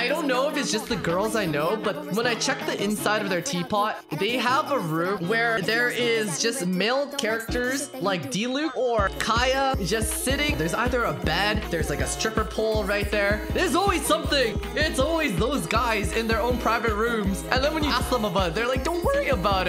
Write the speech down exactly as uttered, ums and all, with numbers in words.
I don't know if it's just the girls I know, but when I check the inside of their teapot, they have a room where there is just male characters like D-Luke or Kaya just sitting. There's either a bed, there's like a stripper pole right there. There's always something. It's always those guys in their own private rooms. And then when you ask them about it, they're like, don't worry about it.